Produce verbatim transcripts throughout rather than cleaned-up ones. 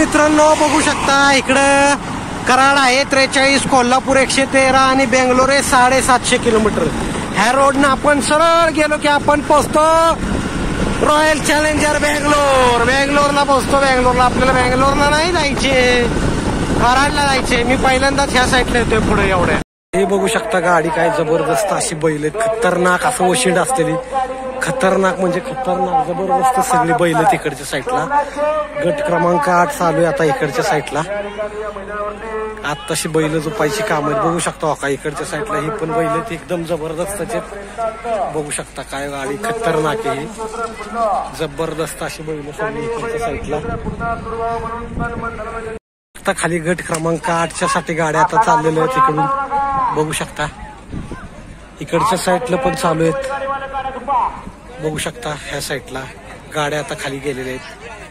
मित्रांनो बघू शकता इकडं कराड आहे त्रेचाळीस, कोल्हापूर एकशे तेरा आणि बेंगलोर आहे साडेसातशे किलोमीटर. ह्या रोडनं आपण सरळ गेलो की आपण पोहोचतो रॉयल चॅलेंजर बेंगलोर. बेंगलोरला पोहोचतो. बेंगलोरला आपल्याला बेंगलोरला नाही जायचे, कराडला जायचे. मी पहिल्यांदाच ह्या साईडला येतोय पुढे. एवढ्या हे बघू शकता गाडी काय जबरदस्त अशी बैल आहेत, खतरनाक असं वशिंड असलेली, खतरनाक म्हणजे खतरनाक जबरदस्त सगळी बैल तिकडच्या साईडला. गट क्रमांक आठ चालू आहे आता इकडच्या साईडला. आता तशी बैल झोपायची काम आहेत बघू शकता. का इकडच्या साईडला ही पण बैल एकदम जबरदस्त बघू शकता. काय गाडी खतरनाक आहे, जबरदस्त अशी बैल सगळी इकडच्या साईडला. आता खाली गट क्रमांक आठच्या साठी गाड्या आता चाललेल्या आहेत इकडून बघू शकता. इकडच्या साईडला पण चालू आहेत बघू शकता. ह्या साईडला गाड्या आता खाली गेलेल्या आहेत.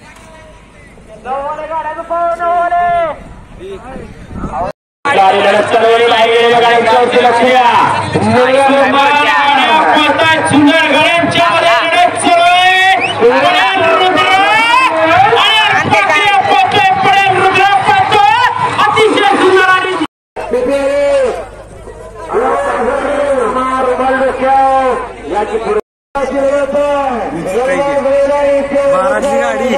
बाराची गाडी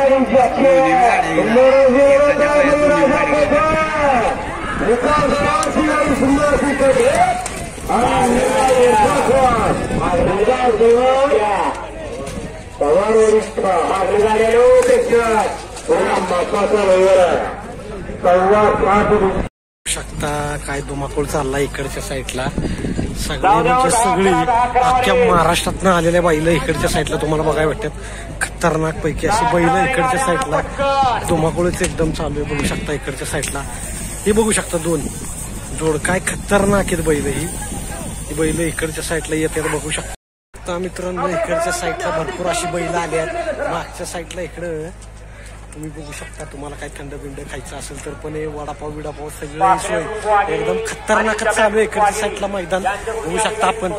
शकता. काय धुमाकूळ चालला इकडच्या साईडला. सगळे म्हणजे सगळी अख्ख्या महाराष्ट्रातनं आलेल्या बैल इकडच्या साईडला तुम्हाला बघायला भेटतात. खतरनाक पैकी अशी बैल इकडच्या साईडला धुमाकूळच एकदम चालू आहे बघू शकता. इकडच्या साईडला हे बघू शकता दोन जोड काय खतरनाक आहेत बैल. ही बैल इकडच्या साईडला येतात बघू शकता. आता मित्रांनो इकडच्या साईडला भरपूर अशी बैल आली आहेत. मागच्या साईडला इकडं तुम्ही बघू शकता. तुम्हाला काही थंड बिंड खायचं असेल तर पण वडापाव बिडापाव सगळं सोय एकदम खतरनाकच चालू आहे इकडच्या साईडला. मैदान बघू शकता आपण.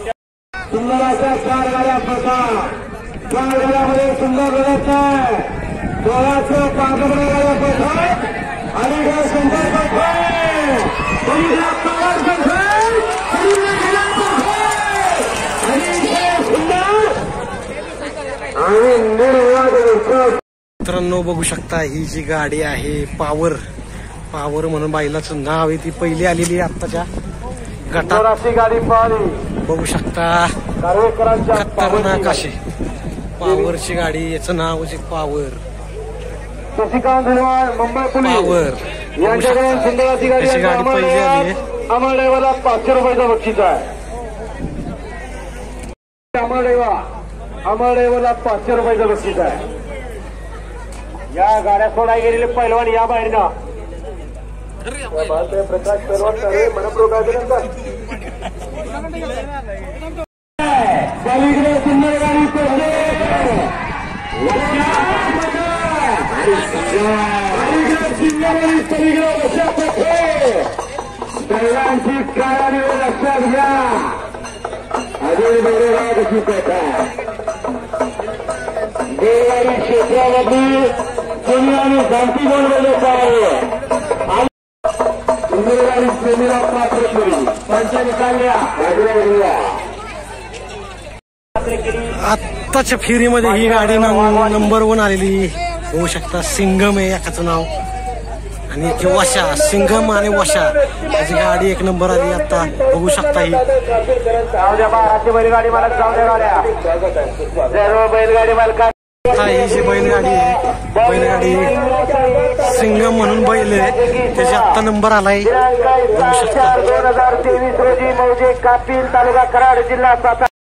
मित्रांनो बघू शकता ही जी गाडी आहे पावर पावर म्हणून बैलाचं नाव आहे. ती पहिली आलेली आत्ताच्या गटात गाडी बघू शकता. खतरनाक अशी पावरची गाडी, याचं नाव आहे पावर पावर. याची गाडी पहिली आली आहे. आम्हाला पाचशे रुपयाचा बक्षीस आहे. आम्हाला पाचशे रुपयाचा बक्षीस आहे. या गाड्या सोडाय गेलेले पैलवान या बाहेर ना प्रकाश पैलवान सुंदर गाडी सर्वांची काळाने लक्षात घ्या. अजून बरोबर कशी कथा देवारी क्षेत्रामधली कोणी आणि शांती बनवले सुंदरगाडी प्रेमीला पात्र करी पंचायत चालल्या. आत्ताच्या फेरीमध्ये ही गाडी नंबर वन आलेली होऊ शकता. सिंगम आहे एकाचं नाव आणि एक वशा. सिंगम आणि वशा याची गाडी एक नंबर आली आता बघू शकता. ही बैलगाडी मालक जाऊ द्या. सर्व बैलगाडी मालका ही जी बैलगाडी आहे बैलगाडी सिंगम म्हणून बैल आहे त्याची आत्ता नंबर आलाय बघू शकता. दोन हजार तेवीस रोजी मौजे कापिल तालुका कराड जिल्हा सातारा.